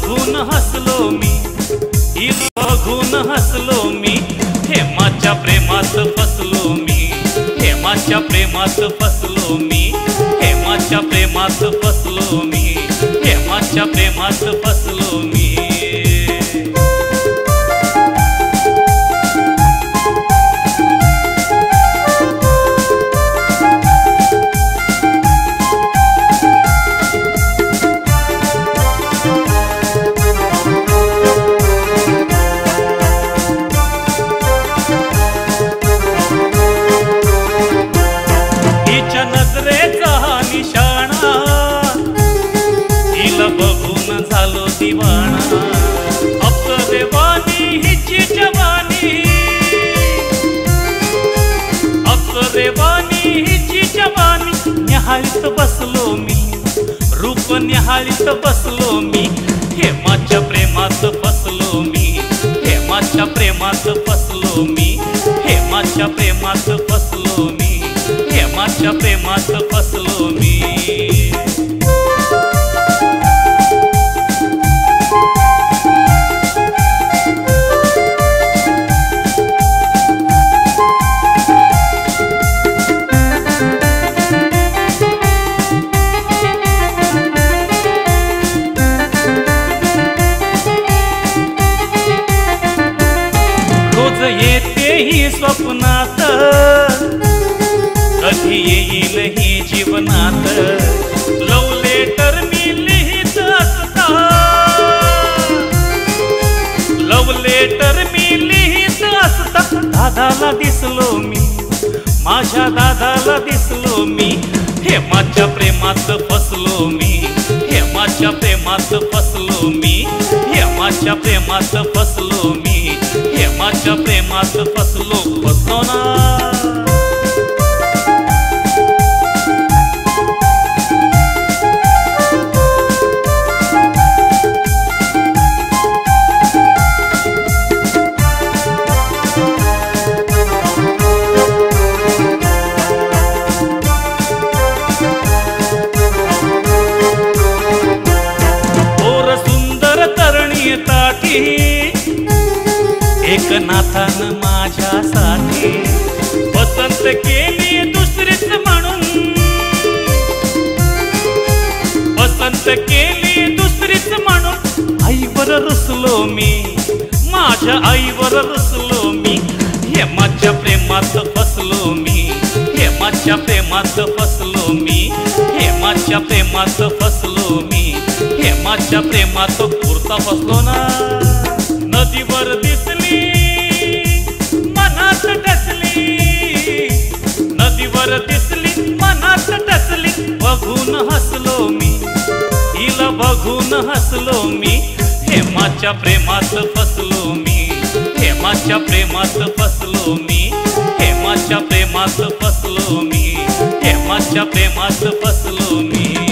बघून हसलो मी, हिला बघून हसलो मी, हेमाच्या प्रेमात फसलो मी, हेमाच्या प्रेमात फसलो मी, हेमाच्या प्रेमात फसलो मी, हेमाच्या प्रेमात फसलो मी। बघून झालो दिवाना, अप्सरेवानी हिची जवानी, अप्सरेवानी हिची जवानी, न्याहाळीत बसलो मी, रूप न्याहाळीत बसलो मी, हेमाच्या प्रेमात फसलो मी, हेमाच्या प्रेमात फसलो मी, हेमाच्या प्रेमात फसलो मी, हेमाच्या प्रेमात फसलो मी। येते ही स्वप्नात, कधी येईल ही जीवनात, लव लेटर मी लिहित असता, लव लेटर मी लिहित असता, दादाला दिसलो मी, माझ्या दादाला दिसलो मी, हेमाच्या प्रेमात फसलो मी, हेमाच्या प्रेमात फसलो मी, हेमाच्या प्रेमात फसलो मी, हेमाच्या प्रेमात फसलो ना। ओर सुंदर तरणी ताठी, एकनाथान माझ्यासाठी पसंत केली दुसरीच म्हणून, पसंत केली दुसरीच म्हणून, आईवर रुसलो मी, माझ्या आईवर रुसलो मी, हेमाच्या प्रेमात फसलो मी, हेमाच्या प्रेमात फसलो मी, हेमाच्या प्रेमात फसलो मी, हेमाच्या प्रेमात पुरता फसलो ना। नदीवर दिसली मनात टसली, नदीवर दिसली मनात टसली, बघून हसलो मी, हिला बघून हसलो मी, हेमाच्या प्रेमात फसलो मी, हेमाच्या प्रेमात फसलो मी, हेमाच्या प्रेमात फसलो मी, हेमाच्या प्रेमात फसलो मी।